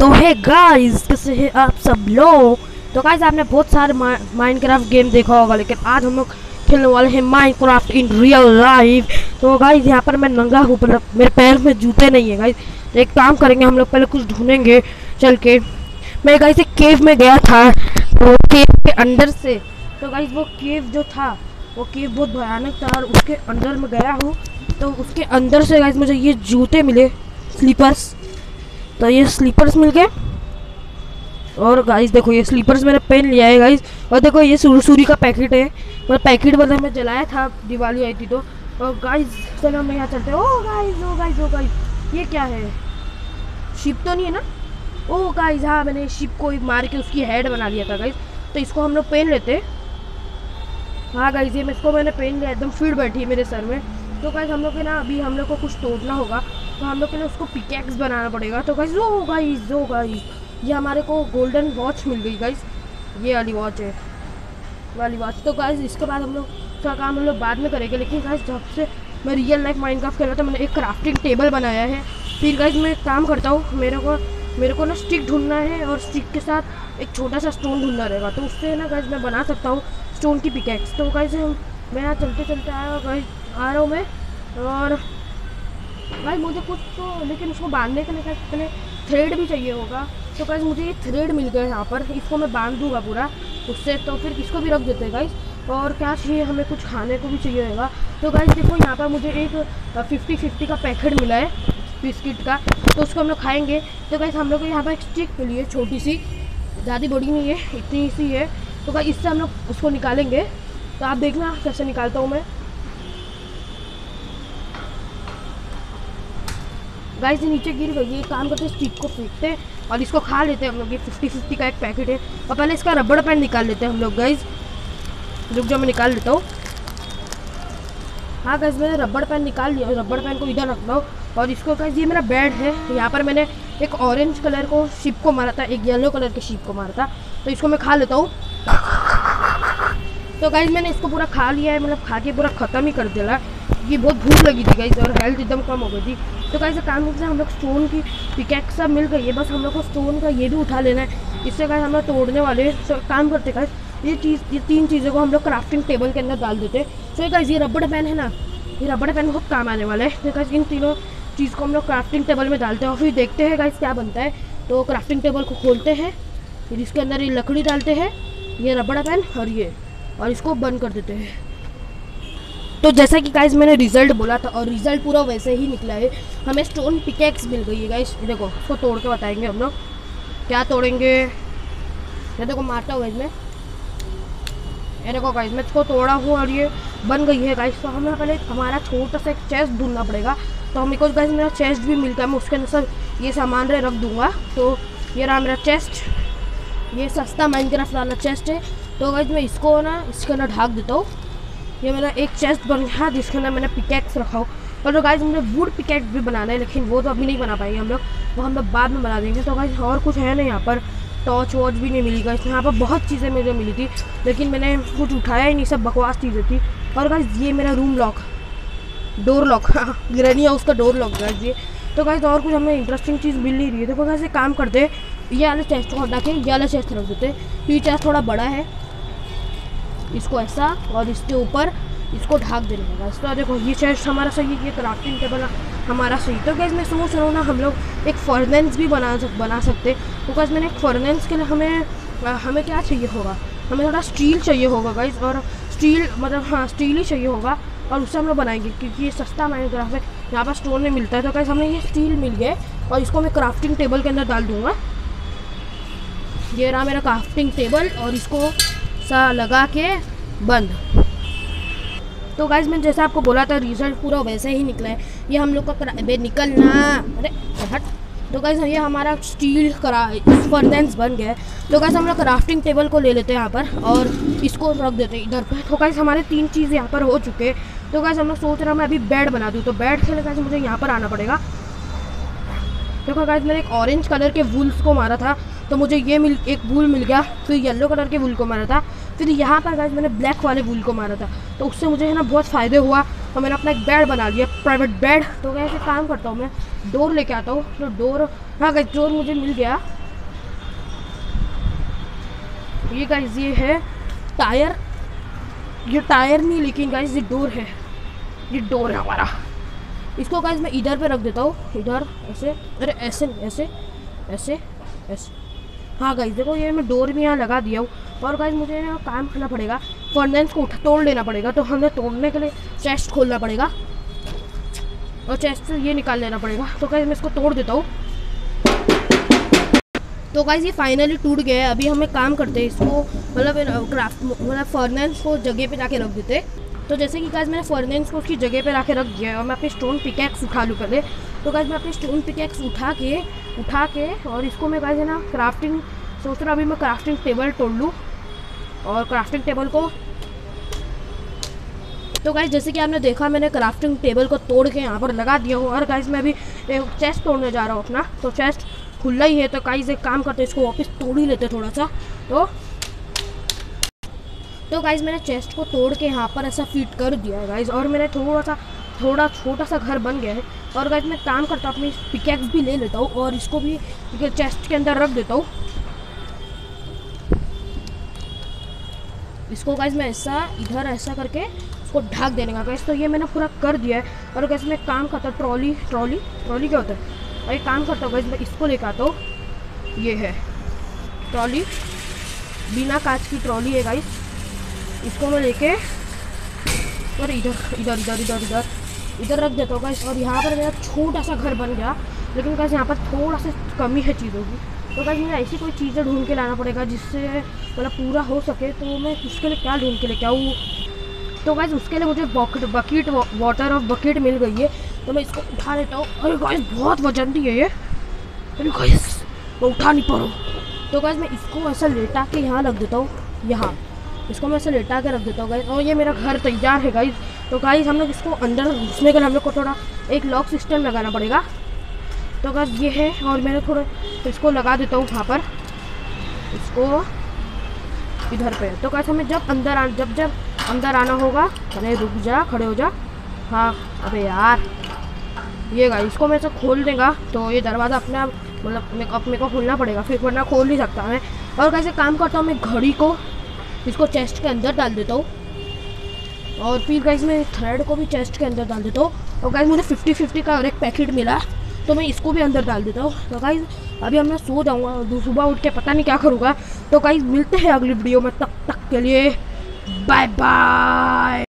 तो है गाइस, कैसे हैं आप सब लोग। तो गाइस आपने बहुत सारे माइनक्राफ्ट गेम देखा होगा, लेकिन आज हम लोग खेलने वाले हैं माइनक्राफ्ट इन रियल लाइफ। तो गाइस यहाँ पर मैं नंगा हूँ, मतलब मेरे पैर में जूते नहीं है गाइस। तो एक काम करेंगे, हम लोग पहले कुछ ढूंढेंगे चल के। मैं गाइस एक केव में गया था, तो केव के अंदर से, तो गाइस वो केव जो था वो केव बहुत भयानक था और उसके अंदर में गया हूँ। तो उसके अंदर से गाइस मुझे ये जूते मिले, स्लीपर्स। तो ये स्लीपर्स मिल गए, और गाइस देखो ये स्लीपर्स मैंने पहन लिया है गाइस। और देखो ये सूरी का पैकेट है, मतलब पैकेट मतलब मैं जलाया था, दिवाली आई थी तो। और गाइस चलो हम यहाँ चलते हैं। Oh guys oh guys oh guys, ये क्या है? शिप तो नहीं है ना? ओ गाइस हाँ, मैंने शिप को मार के उसकी हेड बना लिया था गाइस। तो इसको हम लोग पहन लेते। हाँ गाइस, ये इसको मैंने पहन लिया, एकदम फीड बैठी है मेरे सर में। तो गाइस हम लोग के ना अभी हम लोग को कुछ तोड़ना होगा, तो हम लोग के लिए उसको पिकैक्स बनाना पड़ेगा। तो गाइस ओ गाइस ये हमारे को गोल्डन वॉच मिल गई गाइस, ये वाली वॉच है, वाली वॉच। तो गाइस इसके बाद हम लोग का काम हम लोग बाद में करेंगे, लेकिन गाइस जब से मैं रियल लाइफ माइनक्राफ्ट खेल रहा था, मैंने एक क्राफ्टिंग टेबल बनाया है। फिर गाइस मैं एक काम करता हूँ, मेरे को ना स्टिक ढूंढना है, और स्टिक के साथ एक छोटा सा स्टोन ढूंढना रहेगा। तो उससे ना गाइस मैं बना सकता हूँ स्टोन की पिकैक्स। तो गाइस मैं यहाँ चलते चलते आ रहा हूँ मैं। और भाई मुझे कुछ तो, लेकिन उसको बांधने के लिए पहले थ्रेड भी चाहिए होगा। तो गाइस मुझे ये थ्रेड मिल गया है यहाँ पर, इसको मैं बांध दूँगा पूरा उससे। तो फिर इसको भी रख देते हैं गाइस। और क्या चाहिए हमें, कुछ खाने को भी चाहिए होगा। तो गाइस देखो यहाँ पर मुझे एक 50-50 का पैकेट मिला है बिस्किट का, तो उसको हम लोग खाएँगे। तो गाइस हम लोग को यहाँ पर एक स्टिक मिली है छोटी सी, ज़्यादा बड़ी नहीं है, इतनी सी है। तो गाइस इससे हम लोग उसको निकालेंगे। तो आप देखना कैसे निकालता हूँ मैं। गाइस ये नीचे गिर गई है, काम करते स्टिक को फेंकते हैं और इसको खा लेते हैं हम लोग। ये 50-50 का एक पैकेट है। और पहले इसका रबड़ बैंड निकाल लेते हैं हम लोग गाइस। रुक जाओ मैं निकाल लेता हूँ। हाँ गाइस मैंने रबड़ बैंड निकाल लिया, रबड़ बैंड को इधर रखना हूँ। और इसको गाइस ये मेरा बेड है, यहाँ पर मैंने एक ऑरेंज कलर को शिप को मारा था, एक येलो कलर के शिप को मारा था। तो इसको मैं खा लेता हूँ। तो गाइस मैंने इसको पूरा खा लिया है, मतलब खा के पूरा ख़त्म ही कर दिया। ये बहुत भूख लगी थी गाइस और हेल्थ एकदम कम हो गई थी। तो गाइस काम करते हैं, हम लोग स्टोन की पिकैक्स सब मिल गई है, बस हम लोग को स्टोन का ये भी उठा लेना है। इससे गाइस हम लोग तोड़ने वाले काम करते गाइस। ये तीन चीज़ों को हम लोग क्राफ्टिंग टेबल के अंदर डाल देते हैं। तो गाइस ये रबड़ पेन है ना, ये रबड़ पेन बहुत काम आने वाला है। तो गाइस इन तीनों चीज़ को हम लोग क्राफ्टिंग टेबल में डालते हैं और फिर देखते हैं गाइस क्या बनता है। तो क्राफ्टिंग टेबल को खोलते हैं, फिर इसके अंदर ये लकड़ी डालते हैं, ये रबड़ पेन और इसको बंद कर देते हैं। तो जैसा कि गाइस मैंने रिजल्ट बोला था, और रिजल्ट पूरा वैसे ही निकला है। हमें स्टोन पिकैक्स मिल गई है गाइस। देखो इसको तोड़ के बताएंगे हम लोग क्या तोड़ेंगे। ये देखो मारता हूँ गाइस मैं, ये देखो गाइस मैं इसको तोड़ा हूँ और ये बन गई है गाइस। तो हमें पहले हमारा छोटा सा एक चेस्ट ढूंढना पड़ेगा। तो हम को गाइस मेरा चेस्ट भी मिलता है, मैं उसके अंदर सब ये सामान रख दूँगा। तो ये रहा मेरा चेस्ट, ये सस्ता माइनक्राफ्ट वाला चेस्ट है। तो गाइस मैं इसको ना इसके अंदर ढाक देता हूँ। ये मेरा एक चेस्ट बन गया जिसके अंदर मैंने पिकैक्स रखा हो। और तो गाइस मुझे वुड पिकैक्स भी बनाना है, लेकिन वो तो अभी नहीं बना पाएंगे हम लोग, वो हम लोग बाद में बना देंगे। तो गाइस और कुछ है नहीं यहाँ पर, टॉर्च वॉच भी नहीं मिली गाइस। यहाँ पर बहुत चीज़ें मुझे मिली थी, लेकिन मैंने कुछ उठाया ही नहीं, सब बकवास चीज़ें थी। और गाइस ये मेरा room lock, door lock, granny house का डोर लॉक गाइस ये। तो गाइस और कुछ हमें इंटरेस्टिंग चीज़ मिल नहीं रही है। देखो गाइस काम करते हैं, ये वाले चेस्ट को हटा के ये वाला चेस्ट रख देते हैं। ये चेस्ट थोड़ा बड़ा है, इसको ऐसा और इसके ऊपर इसको ढाक देने का। तो देखो ये चेस्ट हमारा सही है, ये क्राफ्टिंग टेबल हमारा सही। तो गाइस मैं सोच रहा हूँ ना हम लोग एक फर्नेस भी बना सकते। तो गाइस मैंने एक फर्नेस के लिए हमें क्या चाहिए होगा, हमें थोड़ा स्टील चाहिए होगा गाइस। और स्टील मतलब हाँ स्टील ही चाहिए होगा, और उससे हम लोग बनाएंगे क्योंकि ये सस्ता माइनक्राफ्ट है, यहाँ पर स्टोन में मिलता है। तो गाइस हमें ये स्टील मिल गया और इसको मैं क्राफ्टिंग टेबल के अंदर डाल दूँगा। ये रहा मेरा क्राफ्टिंग टेबल, और इसको सा लगा के बंद। तो गाइस मैंने जैसा आपको बोला था रिजल्ट पूरा वैसे ही निकला है। ये हम लोग का निकलना, अरे हट। तो गाइस ये हमारा स्टील फर्नेस बन गया है। तो गाइस हम लोग क्राफ्टिंग टेबल को ले लेते हैं यहाँ पर और इसको रख देते हैं इधर पे। तो गाइस हमारे 3 चीज़ यहाँ पर हो चुके हैं। तो गाइस हम लोग सोच रहे हैं मैं अभी बेड बना दूँ। तो बेड के लिए गाइस मुझे यहाँ पर आना पड़ेगा। देखो गाइस मैंने एक ऑरेंज कलर के वुल्स को मारा था, तो मुझे ये एक वूल मिल गया। फिर येलो कलर के वूल को मारा था, फिर यहाँ पर गाइस मैंने ब्लैक वाले वूल को मारा था। तो उससे मुझे है ना बहुत फ़ायदे हुआ, और मैंने अपना एक बेड बना लिया, प्राइवेट बेड। तो गाइस एक काम करता हूँ, मैं डोर लेके आता हूँ। तो डोर, हाँ गाइस डोर मुझे मिल गया। ये गाइस ये है टायर, ये टायर नहीं लेकिन गाइस ये डोर है, ये डोर है हमारा। इसको गाइस मैं इधर पे रख देता हूँ, इधर ऐसे, अरे ऐसे ऐसे ऐसे ऐसे। हाँ गाइस देखो ये मैं डोर भी यहाँ लगा दिया हूँ। और गाइस मुझे ना काम करना पड़ेगा, फर्नेस को तोड़ लेना पड़ेगा। तो हमें तोड़ने के लिए चेस्ट खोलना पड़ेगा और चेस्ट से ये निकाल लेना पड़ेगा। तो गाइस मैं इसको तोड़ देता हूँ। तो गाइस ये फाइनली टूट गया है। अभी हमें काम करते हैं इसको, मतलब क्राफ्ट मतलब फर्नेस को जगह पे जाके रख देते। तो जैसे कि गाइस मैंने फर्नेस को उसकी जगह पे रख दिया है और मैं अपनी स्टोन पिकैक्स उठा लूँ पहले। तो गाइस मैं अपनी स्टोन पिकैक्स उठा के और इसको मैं गाइस है ना क्राफ्टिंग सोच रहा हूँ। अभी मैं क्राफ्टिंग टेबल तोड़ लूँ और क्राफ्टिंग टेबल को, तो गाइस जैसे कि आपने देखा मैंने क्राफ्टिंग टेबल को तोड़ के यहाँ पर लगा दिया हूँ। और गाइस मैं अभी चेस्ट तोड़ने जा रहा हूँ अपना। तो चेस्ट खुला ही है, तो गाइस एक काम करते हैं इसको वापस तोड़ ही लेते थोड़ा सा। तो गाइस मैंने चेस्ट को तोड़ के यहाँ पर ऐसा फिट कर दिया है गाइस। और मेरा थोड़ा छोटा सा घर बन गया है। और गाइस मैं काम करता हूँ अपनी पिकैक्स भी ले लेता हूँ और इसको भी चेस्ट के अंदर रख देता हूँ। इसको गाइस मैं ऐसा इधर ऐसा करके इसको ढक देने का गाइस। तो ये मैंने पूरा कर दिया है। और गाइस मैं काम करता हूँ ट्रॉली क्या होता है, और एक काम करता हूँ गाइस मैं इसको लेकर आता हूँ। ये है ट्रॉली, बिना कांच की ट्रॉली है गाइस। इसको मैं लेके और इधर रख देता हूँ गाइस। और यहाँ पर मेरा छोटा सा घर बन गया, लेकिन गाइस यहाँ पर थोड़ा सा कमी है चीज़ों की। तो गाइस मुझे ऐसी कोई चीज़ें ढूंढ के लाना पड़ेगा जिससे मतलब पूरा हो सके। तो मैं उसके लिए क्या ढूंढ के लेके आऊँ? तो गाइस उसके लिए मुझे बकेट वाटर और बकेट मिल गई है। तो मैं इसको उठा लेता हूँ। अरे गाइस बहुत वजन दी है ये, अरे गाइस मैं उठा नहीं पा रहा हूँ। तो गाइस मैं इसको ऐसा लेटा के यहाँ रख देता हूँ, यहाँ इसको मैं ऐसे लेटा के रख देता हूँ गाइस। और ये मेरा घर तैयार है गाइस। तो गाइस हम लोग इसको अंदर घुसने के लिए हम लोग को थोड़ा एक लॉक सिस्टम लगाना पड़ेगा। तो गाइस ये है, और मैंने थोड़ा इसको लगा देता हूँ वहाँ पर, इसको इधर पे। तो गाइस हमें जब अंदर आना होगा, अरे रुक जा, खड़े हो जा। हाँ अबे यार, ये गाइस इसको मैं ऐसे खोल देगा तो ये दरवाज़ा अपने आप मतलब मेरे को खोलना पड़ेगा, फिर वरना खोल नहीं सकता मैं। और गाइस एक काम करता हूँ, मैं घड़ी को इसको चेस्ट के अंदर डाल देता हूँ। और फिर गाइस मैं थ्रेड को भी चेस्ट के अंदर डाल देता हूँ। और गाइस मुझे 50-50 का और एक पैकेट मिला, तो मैं इसको भी अंदर डाल देता हूँ। तो गाइस अभी मैं सो जाऊँगा और सुबह उठ के पता नहीं क्या करूँगा। तो गाइस मिलते हैं अगली वीडियो में, तब तक के लिए बाय बाय।